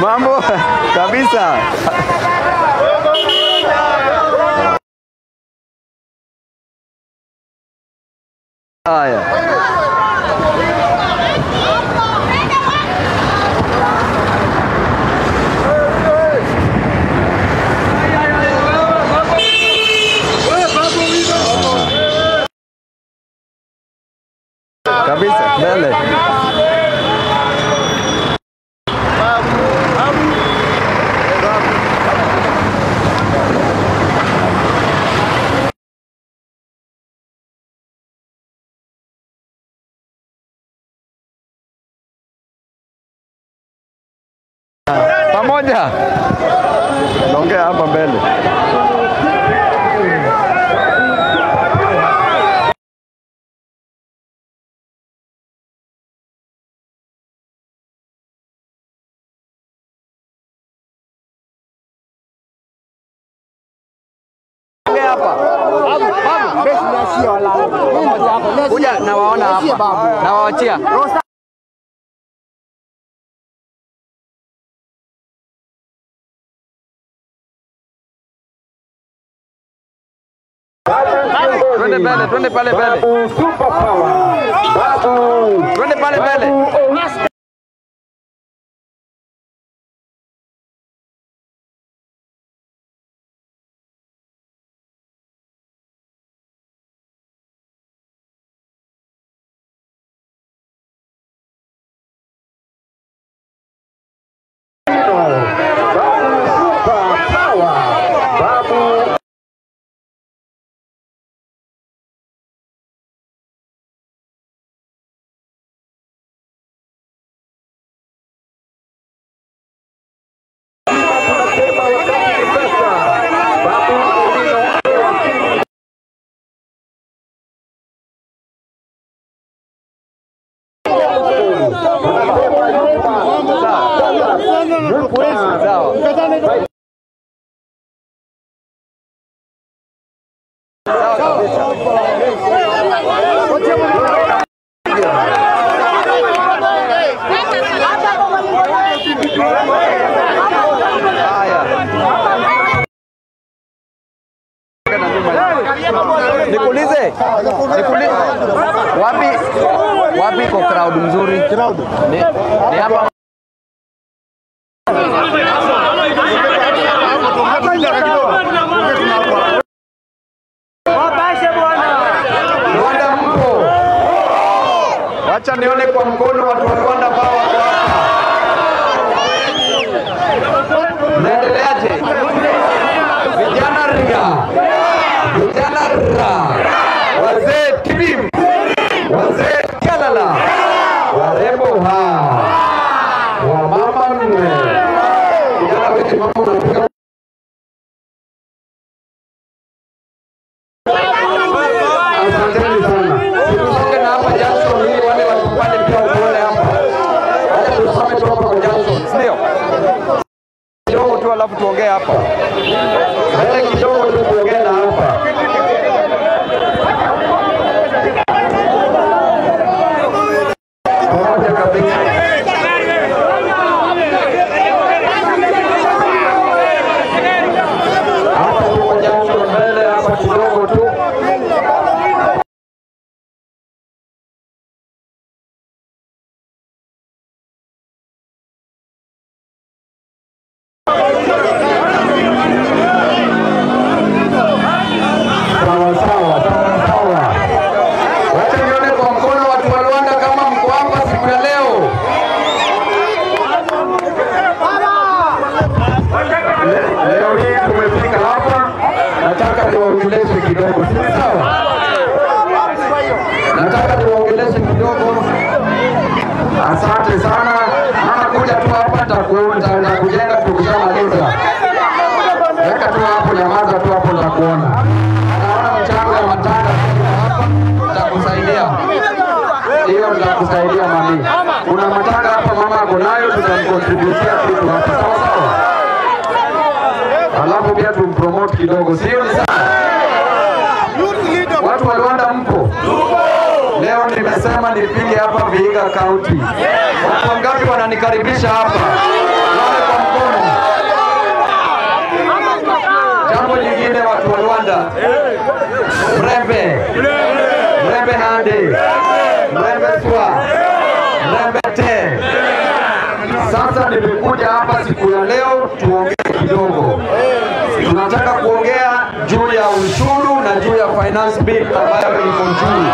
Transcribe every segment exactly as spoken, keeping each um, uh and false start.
Mambo kabisa. Haya. Kabisa, mbele. Pamoja. Naongea hapa mbele. Kuja na waona hapa. Na waachia. Twende mbele, twende pale mbele. Twende pale mbele. Nikuulize, nikuulize, wapi wapi kwa crowd mzuri? Crowd ni ni hapa. Rwanda mpo. Wacha nione kwa mkono watu wa Rwanda ambao wako hapa. Naendeleaje? Vijana ria. Vijana ria. Wazee tibim. Wazee kalala. Warembo ha. Wamama nne. Vijana wetu mama unapika. Asanteni sana. Tusonge na hapa Jackson ili wale wakupande pia uone hapa. Haya tusome tu hapa kwa Jackson. Ndio. Kidogo tu alafu tuongee hapa. Hata kidogo tu tuongee na hapa. Pamoja kabisa. Hapa kwa Jackson mbele hapa kidogo tu. Nataka tuongeleshe kidogo. Asante sana. Mama kuja tu hapa nitakuona na kujenga tukishamaliza. Weka tu hapo, nyamaza tu hapo nitakuona. Naona mchango wa matanga hapa nitakusaidia. Hiyo nitakusaidia mami. Kuna matanga hapa mama ako nayo, tutamcontributia kitu hapa. Sawa sawa. Alafu pia tumpromote kidogo. Sio ni sawa? Watu wa Rwanda mpo? Leo nimesema nipige hapa Vihiga County. Watu wangapi wananikaribisha hapa? Wale kwa Mrembe, Mrembe Hande, Mrembe Swa, Mrembe Te. Sasa nimekuja hapa siku ya leo tuongee kidogo. Tunataka kuongea juu ya ushuru na juu ya finance bill ambayo iko juu.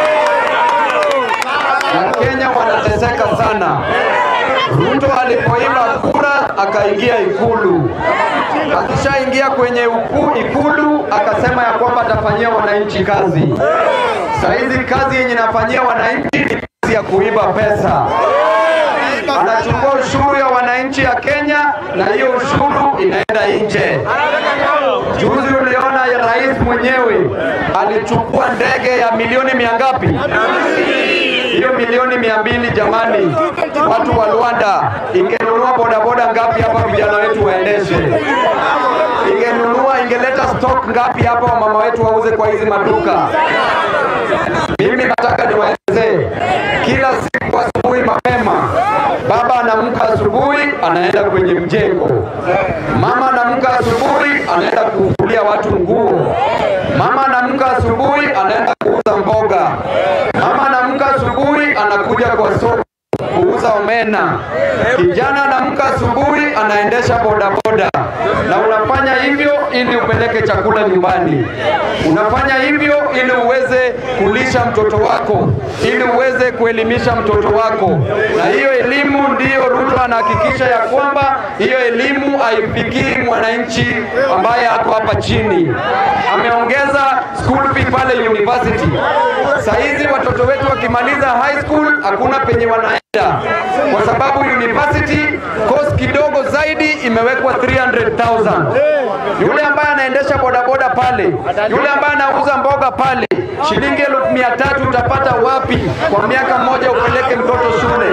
Wakenya wanateseka sana. Ruto alipoiba kura akaingia ikulu. Akishaingia kwenye uku, ikulu akasema ya kwamba atafanyia wananchi kazi. Sasa hizi kazi yenye nafanyia wananchi ni kazi ya kuiba pesa. Anachukua ushuru ya wananchi ya Kenya na hiyo ushuru inaenda nje. Juzi uliona ya rais mwenyewe alichukua ndege ya milioni mia ngapi? Hiyo milioni mia mbili jamani, watu wa Rwanda ingenunua bodaboda ngapi hapa vijana wetu waendeshe? Ingenunua, ingeleta stock ngapi hapa mama wetu wauze kwa hizi maduka? Mimi nataka niwaelezee, kila siku asubuhi mapema baba anaamka asubuhi anaenda kwenye mjengo. Mama anaamka asubuhi anaenda kufulia watu nguo. Mama anaamka asubuhi anaenda kuuza mboga. Mama anaamka asubuhi anakuja kwa soko kuuza omena. Kijana anaamka asubuhi anaendesha bodaboda. Na unafanya hivyo ili upeleke chakula nyumbani. Unafanya hivyo ili uweze kulisha mtoto wako, ili uweze kuelimisha mtoto wako. Na hiyo elimu ndiyo Ruto anahakikisha ya kwamba hiyo elimu haifikii mwananchi ambaye ako hapa chini. Ameongeza school fee pale university. Saizi watoto wetu wakimaliza high school hakuna penye wanaenda, kwa sababu university cost kidogo zaidi imewekwa three hundred thousand. Yule ambaye anaendesha bodaboda pale, yule ambaye anauza mboga pale, shilingi elfu mia tatu utapata wapi kwa miaka moja upeleke mtoto shule?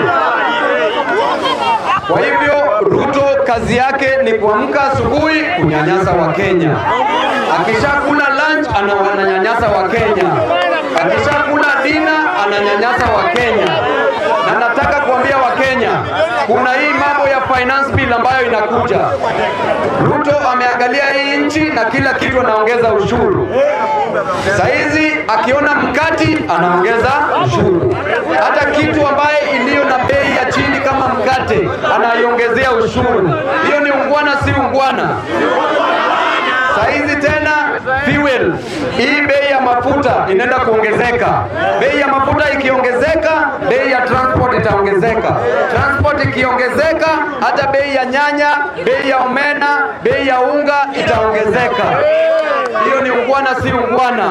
Kwa hivyo Ruto kazi yake ni kuamka asubuhi kunyanyasa Wakenya. Akishakula lunch anawanyanyasa Wakenya. Akishakula dinner ananyanyasa Wakenya. Na nataka kuambia Wakenya, kuna hii mambo ya finance bill ambayo inakuja. Ruto ameangalia hii nchi na kila kitu anaongeza ushuru. Saizi akiona mkati anaongeza ushuru. Hata kitu ambaye iliyo na bei ya chini kama mkate anaiongezea ushuru. Hiyo ni ungwana si ungwana? Saizi tena fuel, hii bei ya mafuta inaenda kuongezeka. Bei ya mafuta ikiongezeka, bei ya transport itaongezeka. Transport ikiongezeka, hata bei ya nyanya, bei ya omena, bei ya unga itaongezeka. Hiyo ni ungwana si ungwana?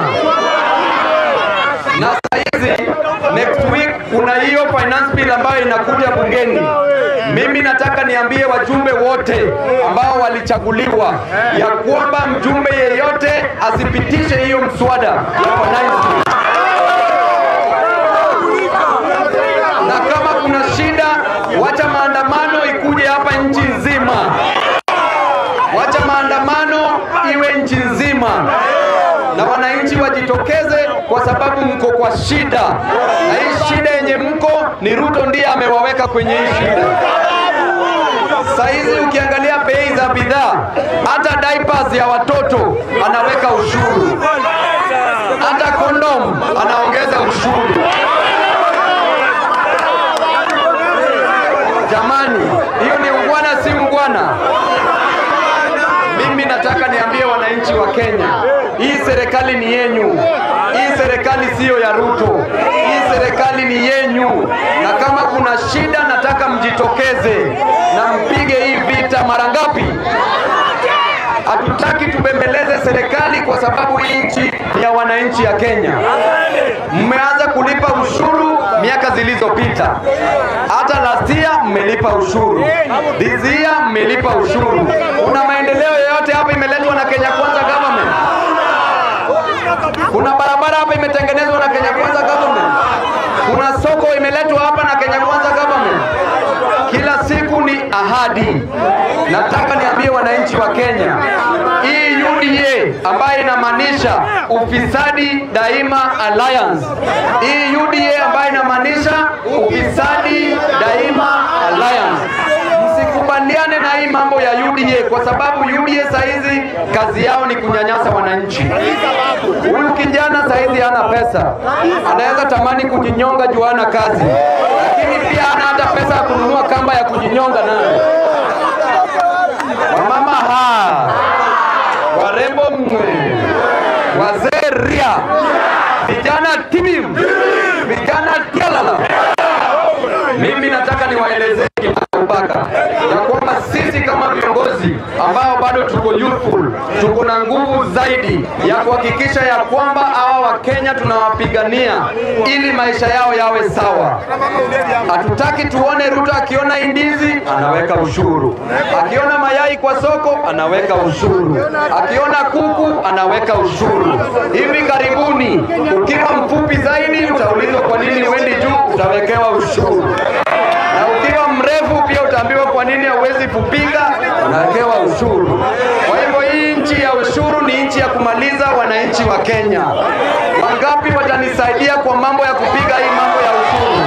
Na saizi next week kuna hiyo finance bill ambayo inakuja bungeni. Mimi nataka niambie wajumbe wote ambao walichaguliwa ya kwamba mjumbe yeyote asipitishe hiyo mswada ya finance bill. Na kama kuna shida, wacha maandamano ikuje hapa nchi nzima. Wacha maandamano iwe nchi nzima. Na wananchi wajitokeze kwa sababu mko kwa shida. Na hii shida yenye mko ni Ruto ndiye amewaweka kwenye hii shida. Saizi ukiangalia bei za bidhaa, hata diapers ya watoto anaweka ushuru. Hata kondom anaongeza ushuru. Jamani, hiyo ni ungwana si ungwana? Mimi nataka niambie wananchi wa Kenya, hii serikali ni yenyu. Hii serikali siyo ya Ruto. Hii serikali ni yenyu. Na kama kuna shida nataka mjitokeze na mpige hii vita mara ngapi? Hatutaki tubembeleze serikali kwa sababu hii nchi ni ya wananchi ya Kenya. Mmeanza kulipa ushuru miaka zilizopita. Hata last year mmelipa ushuru. This year mmelipa ushuru. Kuna maendeleo yoyote hapa imeletwa na Kenya Kwanza government? Kuna barabara hapa imetengenezwa na Kenya Kwanza government? Kuna soko imeletwa hapa na Kenya Kwanza government? Kila siku ni ahadi. Nataka niambie wananchi wa Kenya, hii U D A ambayo inamaanisha Ufisadi Daima Alliance, hii U D A ambayo inamaanisha Ufisadi Daima Alliance, msikubaliane na hii mambo ya U D A, kwa sababu U D A saizi kazi yao ni kunyanyasa wananchi. Huyu kijana saizi hana pesa, anaweza tamani kujinyonga juu hana kazi, lakini pia hana hata pesa ya kununua kamba ya kujinyonga nayo. Wamama haa, warembo mwe, wazee ria, vijana timim, vijana tialala. Mimi nataka niwaelezee mpaka ya kwamba sisi kama viongozi ambao bado tuko youthful, tuko na nguvu zaidi ya kuhakikisha ya kwamba hawa wa Kenya tunawapigania ili maisha yao yawe sawa. Hatutaki tuone Ruto akiona indizi anaweka ushuru, akiona mayai kwa soko anaweka ushuru, akiona kuku anaweka ushuru. Hivi karibuni ukiwa mfupi zaidi utaulizwa kwa nini wendi juu, utawekewa ushuru. Na ukiwa mrefu pia utaambiwa kwa nini hauwezi kupiga, unawekewa ushuru. Kwa hivyo hii nchi ya ushuru ni nchi ya kumaliza wananchi wa Kenya. Wangapi watanisaidia kwa mambo ya kupiga hii mambo ya ushuru?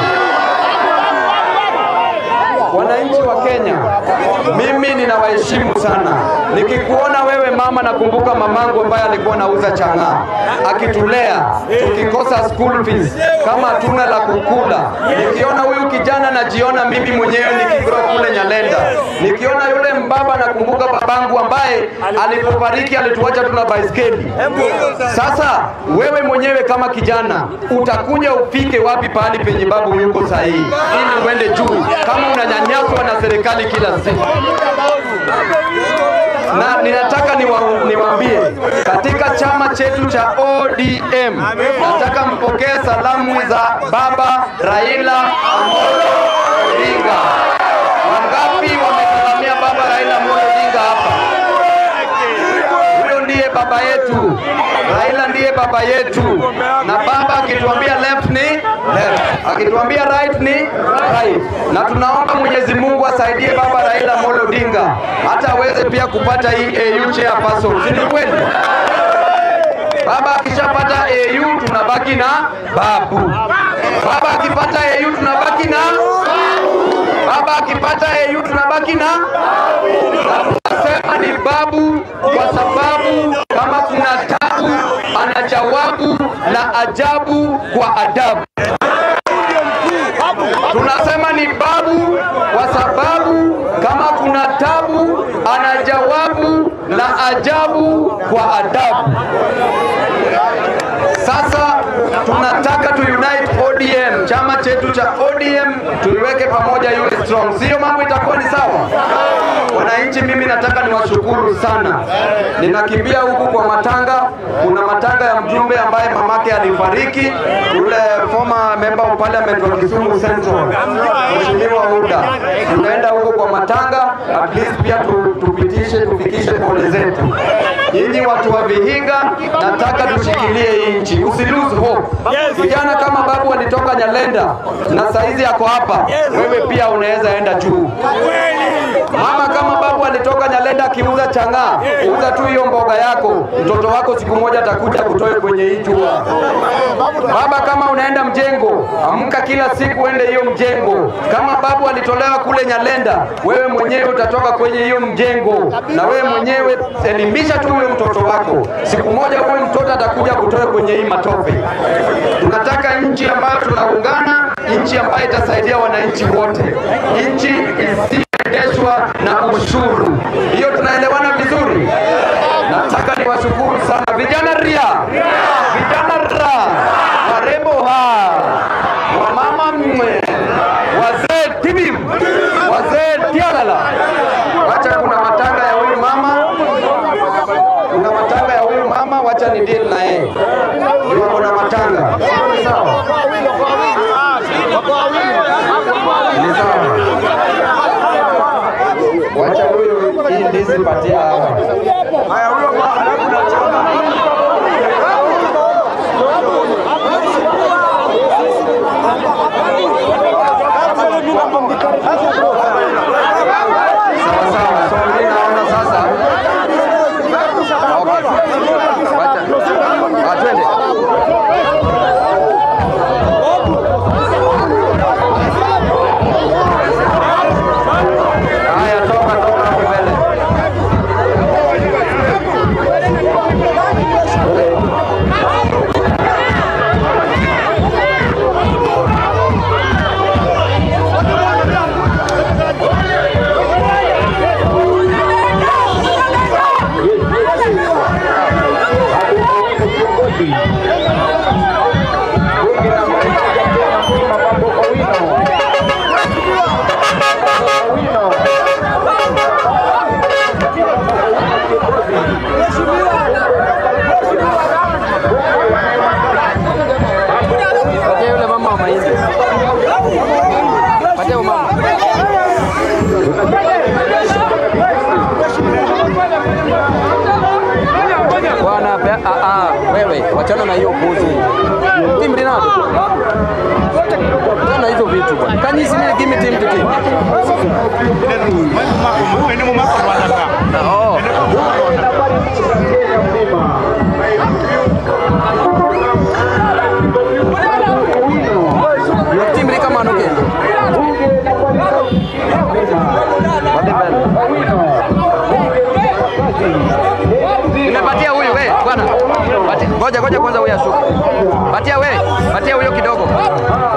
Wananchi wa Kenya, mimi ninawaheshimu sana. Nikikuona wewe mama, nakumbuka mamangu ambaye alikuwa anauza chang'aa akitulea, tukikosa school fees kama hatuna la kukula. Nikiona huyu kijana najiona mimi mwenyewe nikigrow kule Nyalenda. Nikiona yule mbaba nakumbuka babangu ambaye alipofariki alituacha tuna baiskeli. Sasa wewe mwenyewe kama kijana utakuja ufike wapi pahali penye babu yuko sahihi ili uende juu kama unanyanyaswa na serikali kila siku? Na ninataka niwaambie katika chama chetu cha O D M, nataka mpokee salamu za baba Raila Amolo Odinga. Wangapi wamesalamia baba Raila Amolo Odinga hapa? Huyo ndiye baba yetu. Raila ndiye baba yetu. Na baba akituambia left ni left, akituambia right ni right. Na tunaomba Mwenyezi Mungu asaidie baba Raila Amolo Odinga hata aweze pia kupata hii A U chairperson. Si ni kweli? Baba akishapata A U tunabaki na babu. Baba akipata A U tunabaki na baba akipata A U tunabaki na tunasema ni babu, kwa sababu kama kuna tabu ana jawabu la ajabu kwa adabu. Tunasema ni babu kwa sababu kama kuna tabu ana jawabu la ajabu kwa adabu. Sasa tunataka tu unite O D M, chama chetu cha O D M tuiweke pamoja iwe strong. Sio mambo itakuwa ni sawa? Wananchi, mimi nataka niwashukuru sana. Ninakimbia huku kwa matanga, kuna matanga ya mjumbe ambaye mamake alifariki, yule former member of parliament wa Kisumu Central, Mheshimiwa Uda. Tunaenda huko kwa matanga, at least pia tupitishe tufikishe pole zetu. Nyinyi watu wa Vihiga, nataka tushikilie hii nchi. Usi lose hope. Vijana kama babu alitoka Nyalenda na saizi yako hapa, wewe pia unaweza enda juu. Mama kama babu alitoka Nyalenda akiuza chang'aa, uza tu hiyo mboga yako, mtoto wako siku moja atakuja kutoe kwenye hii jua. Baba kama unaenda mjengo, amka kila siku uende hiyo mjengo. Kama babu alitolewa kule Nyalenda, wewe mwenyewe utatoka kwenye hiyo mjengo, na wewe mwenyewe elimisha tu huyo mtoto wako. Siku moja huyo mtoto atakuja kutoa kwenye hii matope. Tunataka nchi ambayo tunaungana, nchi ambayo itasaidia wananchi wote, nchi isiyoendeshwa na ushuru. Hiyo tunaelewana vizuri? Nataka niwashukuru sana vijana ria, vijana ra, warembo ha, wamama mwe, wazee tibim, wazee tialala. Wacha kuna matanga ya huyu mama, kuna matanga ya huyu mama, wacha ni deal na yeye. Ndio kuna matanga. Ni sawa? Ni sawa. Wacha huyu hii ndizi patia hawa. Haya huyo mama kuna changa. Patia mama. Bwana ah ah wewe wachana na hiyo pozi. Team Ronaldo. Wachana hizo vitu bwana. Can you see me give me team to team? Oh. Team Rika mano kendo. Nimepatia huyu wewe bwana. Ngoja ngoja kwanza huyu ashuke. Patia wewe, patia huyo kidogo.